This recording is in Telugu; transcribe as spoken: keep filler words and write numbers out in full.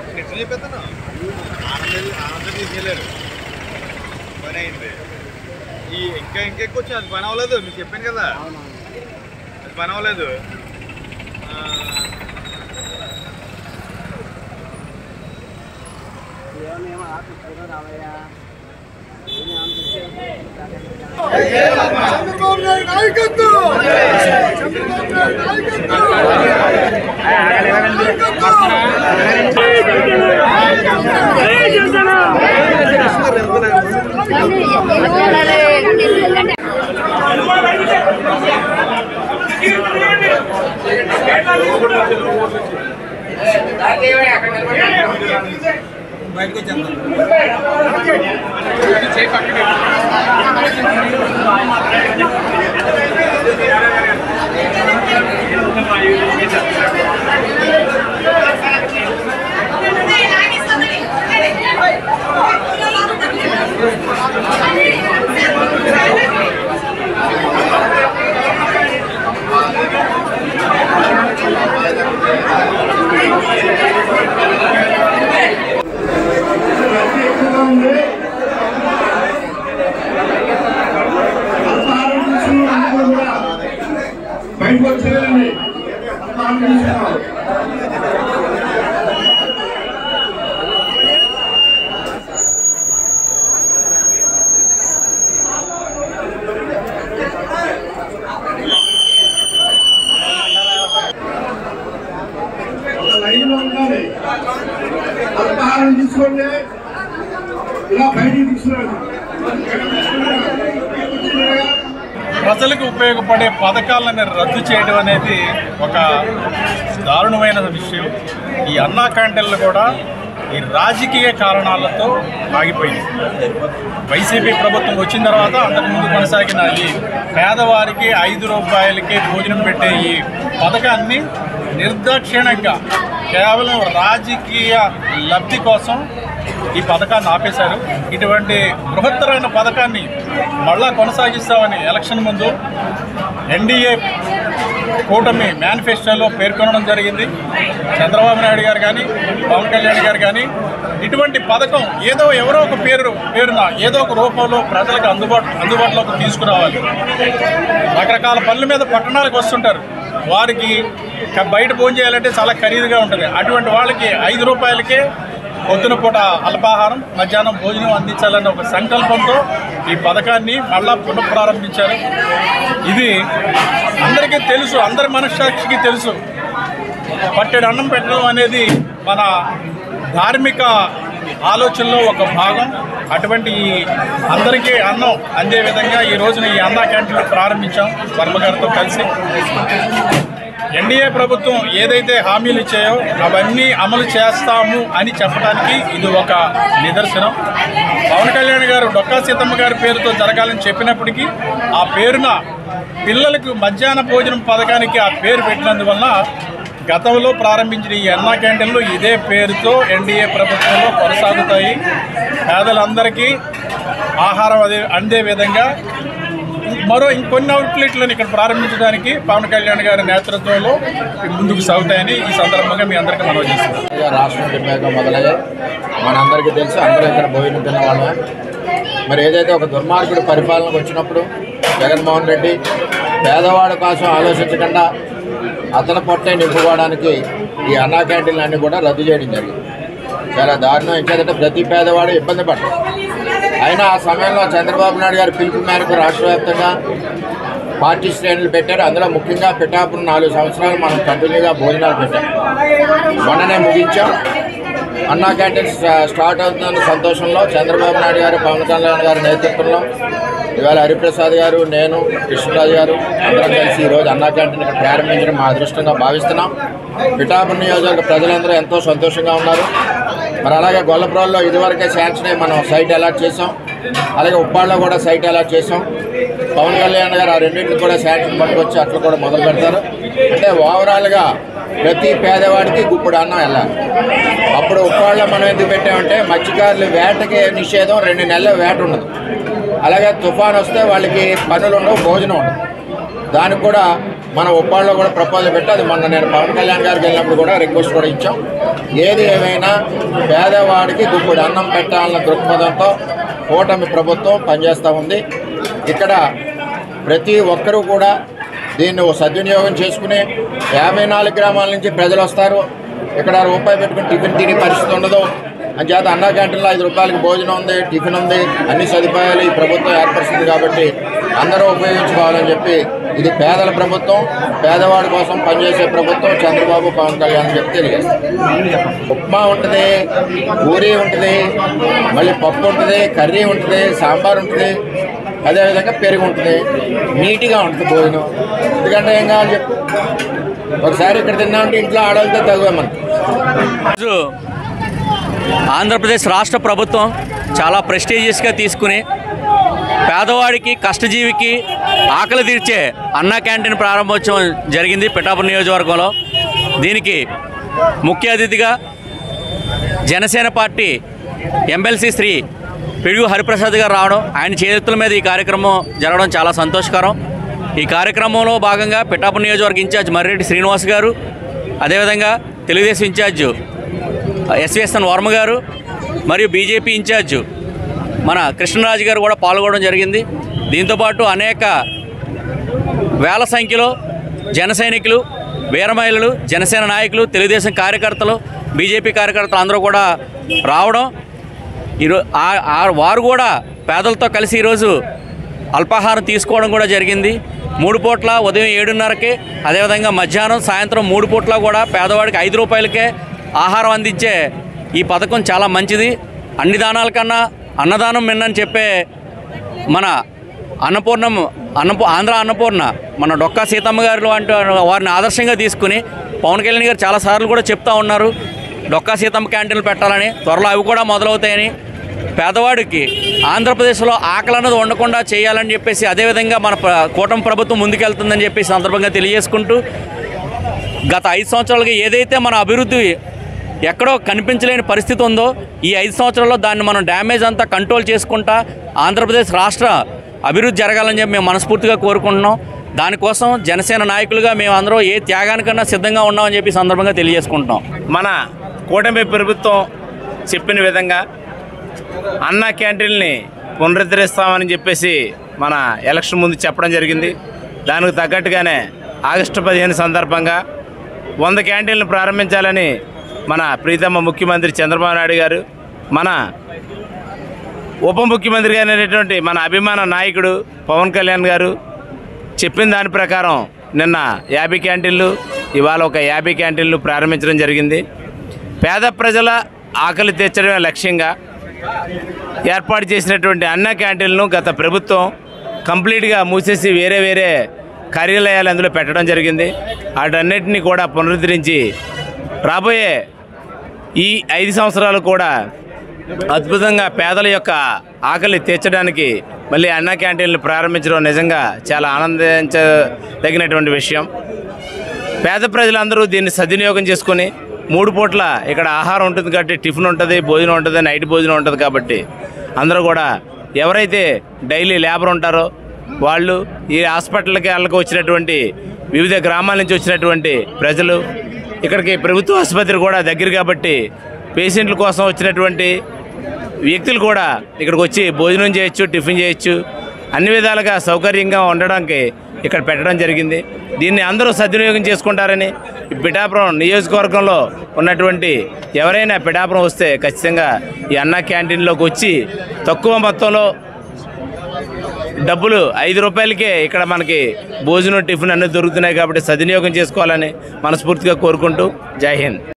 నిజం చెప్పేస్తాను. ఆనందం ఆనందం తీసుకెళ్ళారు, పని అయింది. ఈ ఇంకా ఇంకా ఎక్కువ వచ్చింది, అది పని అవ్వలేదు. మీకు చెప్పాను కదా, అది పని అవ్వలేదు. చంద్రబాబు నాయుడు నాయకత్వం, చంద్రబాబు నాయుడు బయటకు వచ్చేద్దాం. బయటకు వచ్చేయాలండి. లైన్లో ఉండాలి. అల్పాహారం తీసుకోండి, ఇలా బయటికి తీసుకురండి. ప్రజలకు ఉపయోగపడే పథకాలను రద్దు చేయడం అనేది ఒక దారుణమైన విషయం. ఈ అన్నా క్యాంటీన్లు కూడా ఈ రాజకీయ కారణాలతో ఆగిపోయింది. వైసీపీ ప్రభుత్వం వచ్చిన తర్వాత అంతకుముందు కొనసాగిన ఈ పేదవారికి ఐదు రూపాయలకి భోజనం పెట్టే ఈ పథకాన్ని నిర్దాక్షిణ్యంగా కేవలం రాజకీయ లబ్ధి కోసం ఈ పథకాన్ని ఆపేశారు. ఇటువంటి బృహత్తరమైన పథకాన్ని మళ్ళా కొనసాగిస్తామని ఎలక్షన్ ముందు ఎన్డీఏ కూటమి మేనిఫెస్టోలో పేర్కొనడం జరిగింది. చంద్రబాబు నాయుడు గారు కానీ పవన్ కళ్యాణ్ గారు కానీ ఇటువంటి పథకం ఏదో ఎవరో ఒక పేరు పేరున ఏదో ఒక రూపంలో ప్రజలకు అందుబాటు అందుబాటులోకి తీసుకురావాలి. రకరకాల పనుల మీద పట్టణాలకు వస్తుంటారు, వారికి బయట భోజనం చేయాలంటే చాలా ఖరీదుగా ఉంటుంది. అటువంటి వాళ్ళకి ఐదు రూపాయలకే పొద్దున పూట అల్పాహారం, మధ్యాహ్నం భోజనం అందించాలన్న ఒక సంకల్పంతో ఈ పథకాన్ని మళ్ళా పునఃప్రారంభించారు. ఇది అందరికీ తెలుసు, అందరి మనస్సాక్షికి తెలుసు. పట్టెడు అన్నం పెట్టడం అనేది మన ధార్మిక ఆలోచనలో ఒక భాగం. అటువంటి అందరికీ అన్నం అందే విధంగా ఈ రోజున ఈ అన్నా క్యాంటీన్లు ప్రారంభించాం వర్మ గారితో కలిసి. ఎన్డీఏ ప్రభుత్వం ఏదైతే హామీలు ఇచ్చాయో అవన్నీ అమలు చేస్తాము అని చెప్పడానికి ఇది ఒక నిదర్శనం. పవన్ కళ్యాణ్ గారు డొక్కా సీతమ్మ గారి పేరుతో జరగాలని చెప్పినప్పటికీ ఆ పేరున పిల్లలకు మధ్యాహ్న భోజనం పథకానికి ఆ పేరు పెట్టినందువలన గతంలో ప్రారంభించిన ఈ అన్నా క్యాంటీన్లు ఇదే పేరుతో ఎన్డీఏ ప్రభుత్వంలో కొనసాగుతాయి. పేదలందరికీ ఆహారం అదే అందే విధంగా మరో ఇంకొన్ని అవుట్లెట్లను ఇక్కడ ప్రారంభించడానికి పవన్ కళ్యాణ్ గారి నేతృత్వంలో ముందుకు సాగుతాయని ఈ సందర్భంగా మీ అందరికీ మనవి చేస్తున్నాం. రాష్ట్రం తిప్పాక మొదలయ్యాయి, మనందరికీ తెలుసు, అందరూ ఇక్కడ భోజనం తిన్న వాళ్ళమే. మరి ఏదైతే ఒక దుర్మార్గుడు పరిపాలనకు వచ్చినప్పుడు జగన్మోహన్ రెడ్డి పేదవాడి కోసం ఆలోచించకుండా అతని పొట్టే నింపుకోవడానికి ఈ అన్నా క్యాంటీన్లు అన్నీ కూడా రద్దు చేయడం జరిగింది. చాలా దారుణం. ఇంకేదంటే ప్రతి పేదవాడు ఇబ్బంది పడ్డాడు. అయినా ఆ సమయంలో చంద్రబాబు నాయుడు గారి పిలుపు మేరకు రాష్ట్ర వ్యాప్తంగా పార్టీ శ్రేణులు పెట్టారు. అందులో ముఖ్యంగా పిఠాపురం నాలుగు సంవత్సరాలు మనం కంటిన్యూగా భోజనాలు పెట్టాం. మొన్ననే ముగించాం. అన్నా క్యాంటీన్ స్టార్ట్ అవుతున్న సంతోషంలో చంద్రబాబు నాయుడు గారు, పవన్ కళ్యాణ్ గారి నేతృత్వంలో ఇవాళ హరిప్రసాద్ గారు, నేను, కృష్ణరాజు గారు అందరం కలిసి ఈరోజు అన్నా క్యాంటీన్ ఇక్కడ ప్రారంభించడం మా అదృష్టంగా భావిస్తున్నాం. పిఠాపురం నియోజకవర్గ ప్రజలందరూ ఎంతో సంతోషంగా ఉన్నారు. మరి అలాగే గొల్లపురంలో ఇదివరకే శాంక్షన్ అయ్యి మనం సైట్ అలాట్ చేసాం. అలాగే ఉప్పాడలో కూడా సైట్ అలాట్ చేసాం. పవన్ కళ్యాణ్ గారు ఆ రెండింటిని కూడా శాంక్షన్ పట్టుకొచ్చి అట్లా కూడా మొదలు పెడతారు. అంటే ఓవరాల్గా ప్రతి పేదవాడికి గుప్పుడు అన్నం వెళ్ళాలి. అప్పుడు ఉప్పాడలో మనం ఎందుకు పెట్టామంటే మత్స్యకారులు వేటకి నిషేధం, రెండు నెలల వేట ఉండదు. అలాగే తుఫాన్ వస్తే వాళ్ళకి పనులు ఉండవు, భోజనం ఉండదు. దానికి కూడా మనం ఉప్పాడలో కూడా ప్రపోజల్ పెట్టి అది మొన్న నేను పవన్ కళ్యాణ్ గారికి వెళ్ళినప్పుడు కూడా రిక్వెస్ట్ కూడా ఇచ్చాం. ఏది ఏమైనా పేదవాడికి గుప్పుడు అన్నం పెట్టాలన్న దృక్పథంతో కూటమి ప్రభుత్వం పనిచేస్తూ ఉంది. ఇక్కడ ప్రతి ఒక్కరూ కూడా దీన్ని సద్వినియోగం చేసుకుని యాభై నాలుగు గ్రామాల నుంచి ప్రజలు వస్తారు. ఇక్కడ రూపాయి పెట్టుకుని టిఫిన్ తినే పరిస్థితి ఉండదు. అంచేత అన్నా క్యాంటీన్లో ఐదు రూపాయలకి భోజనం ఉంది, టిఫిన్ ఉంది, అన్ని సదుపాయాలు ఈ ప్రభుత్వం ఏర్పరుస్తుంది. కాబట్టి అందరూ ఉపయోగించుకోవాలని చెప్పి ఇది పేదల ప్రభుత్వం, పేదవాడి కోసం పనిచేసే ప్రభుత్వం చంద్రబాబు పవన్ కళ్యాణ్ అని చెప్పి తెలియజేస్తారు. ఉప్మా ఉంటుంది, పూరీ ఉంటుంది, మళ్ళీ పప్పు ఉంటుంది, కర్రీ ఉంటుంది, సాంబార్ ఉంటుంది, అదేవిధంగా పెరుగు ఉంటుంది, నీట్గా ఉంటుంది భోజనం. ఎందుకంటే ఏం కావాలి చెప్పు, ఒకసారి ఇక్కడ తిన్నామంటే ఇంట్లో ఆడవాళ్ళతో తగ్గుతామని. ఆంధ్రప్రదేశ్ రాష్ట్ర ప్రభుత్వం చాలా ప్రెస్టీజియస్గా తీసుకుని పేదవాడికి కష్టజీవికి ఆకలి తీర్చే అన్నా క్యాంటీన్ ప్రారంభోత్సవం జరిగింది పిఠాపురం నియోజకవర్గంలో. దీనికి ముఖ్య అతిథిగా జనసేన పార్టీ ఎమ్మెల్సీ శ్రీ పిడుగు హరిప్రసాద్ గారు రావడం, ఆయన చేతుల మీద ఈ కార్యక్రమం జరగడం చాలా సంతోషకరం. ఈ కార్యక్రమంలో భాగంగా పిఠాపురం నియోజకవర్గ ఇన్ఛార్జ్ మర్రెడ్డి శ్రీనివాస్ గారు, అదేవిధంగా తెలుగుదేశం ఇన్ఛార్జ్ ఎస్విఎస్ఎన్ వర్మ గారు మరియు బీజేపీ ఇన్ఛార్జ్ మన కృష్ణరాజు గారు కూడా పాల్గొనడం జరిగింది. దీంతోపాటు అనేక వేల సంఖ్యలో జన సైనికులు, వీర మహిళలు, జనసేన నాయకులు, తెలుగుదేశం కార్యకర్తలు, బీజేపీ కార్యకర్తలు అందరూ కూడా రావడం, ఈరోజు వారు కూడా పేదలతో కలిసి ఈరోజు అల్పాహారం తీసుకోవడం కూడా జరిగింది. మూడు పూట్ల ఉదయం ఏడున్నరకే, అదేవిధంగా మధ్యాహ్నం సాయంత్రం మూడు పూట్ల కూడా పేదవాడికి ఐదు రూపాయలకే ఆహారం అందించే ఈ పథకం చాలా మంచిది. అన్ని దానాల కన్నా అన్నదానం మిన్నని చెప్పే మన అన్నపూర్ణం అన్నపూ ఆంధ్ర అన్నపూర్ణ మన డొక్కా సీతమ్మ గారు వంటి వారిని ఆదర్శంగా తీసుకుని పవన్ కళ్యాణ్ గారు చాలాసార్లు కూడా చెప్తా ఉన్నారు డొక్కా సీతమ్మ క్యాంటీన్లు పెట్టాలని. త్వరలో అవి కూడా మొదలవుతాయని, పేదవాడికి ఆంధ్రప్రదేశ్లో ఆకలి అన్నది ఉండకుండా చేయాలని చెప్పేసి, అదేవిధంగా మన కూటమి ప్రభుత్వం ముందుకెళ్తుందని చెప్పేసి సందర్భంగా తెలియజేసుకుంటూ, గత ఐదు సంవత్సరాలుగా ఏదైతే మన అభివృద్ధి ఎక్కడో కనిపించలేని పరిస్థితి ఉందో, ఈ ఐదు సంవత్సరాల్లో దాన్ని మనం డ్యామేజ్ అంతా కంట్రోల్ చేసుకుంటా ఆంధ్రప్రదేశ్ రాష్ట్ర అభివృద్ధి జరగాలని చెప్పి మేము మనస్ఫూర్తిగా కోరుకుంటున్నాం. దానికోసం జనసేన నాయకులుగా మేము అందరూ ఏ త్యాగానికన్నా సిద్ధంగా ఉన్నామని చెప్పి సందర్భంగా తెలియజేసుకుంటున్నాం. మన కూటమి ప్రభుత్వం చెప్పిన విధంగా అన్నా క్యాంటీన్ని పునరుద్ధరిస్తామని చెప్పేసి మన ఎలక్షన్ ముందు చెప్పడం జరిగింది. దానికి తగ్గట్టుగానే ఆగస్టు పదిహేను సందర్భంగా వంద క్యాంటీన్లు ప్రారంభించాలని మన ప్రీతమ్మ ముఖ్యమంత్రి చంద్రబాబు నాయుడు గారు, మన ఉప ముఖ్యమంత్రి అయినటువంటి మన అభిమాన నాయకుడు పవన్ కళ్యాణ్ గారు చెప్పిన దాని ప్రకారం నిన్న యాభై క్యాంటీన్లు, ఇవాళ ఒక యాభై క్యాంటీన్లు ప్రారంభించడం జరిగింది. పేద ప్రజల ఆకలి తీర్చడమే లక్ష్యంగా ఏర్పాటు చేసినటువంటి అన్నా క్యాంటీన్లను గత ప్రభుత్వం కంప్లీట్గా మూసేసి వేరే వేరే కార్యాలయాలు అందులో పెట్టడం జరిగింది. వాటన్నిటిని కూడా పునరుద్ధరించి రాబోయే ఈ ఐదు సంవత్సరాలు కూడా అద్భుతంగా పేదల యొక్క ఆకలి తీర్చడానికి మళ్ళీ అన్నా క్యాంటీన్లు ప్రారంభించడం నిజంగా చాలా ఆనందించదగినటువంటి విషయం. పేద ప్రజలందరూ దీన్ని సద్వినియోగం చేసుకొని మూడు పూట్ల ఇక్కడ ఆహారం ఉంటుంది కాబట్టి టిఫిన్ ఉంటుంది, భోజనం ఉంటుంది, నైట్ భోజనం ఉంటుంది. కాబట్టి అందరూ కూడా ఎవరైతే డైలీ లేబర్ ఉంటారో వాళ్ళు, ఈ హాస్పిటల్కి వాళ్ళకి వచ్చినటువంటి వివిధ గ్రామాల నుంచి వచ్చినటువంటి ప్రజలు, ఇక్కడికి ప్రభుత్వ ఆసుపత్రి కూడా దగ్గర కాబట్టి పేషెంట్ల కోసం వచ్చినటువంటి వ్యక్తులు కూడా ఇక్కడికి వచ్చి భోజనం చేయొచ్చు, టిఫిన్ చేయొచ్చు, అన్ని విధాలుగా సౌకర్యంగా ఉండడానికి ఇక్కడ పెట్టడం జరిగింది. దీన్ని అందరూ సద్వినియోగం చేసుకుంటారని పిఠాపురం నియోజకవర్గంలో ఉన్నటువంటి ఎవరైనా పిఠాపురం వస్తే ఖచ్చితంగా ఈ అన్నా క్యాంటీన్లోకి వచ్చి తక్కువ మొత్తంలో డబ్బులు ఐదు రూపాయలకే ఇక్కడ మనకి భోజనం, టిఫిన్ అన్నీ దొరుకుతున్నాయి. కాబట్టి సద్వినియోగం చేసుకోవాలని మనస్ఫూర్తిగా కోరుకుంటూ జై హింద్.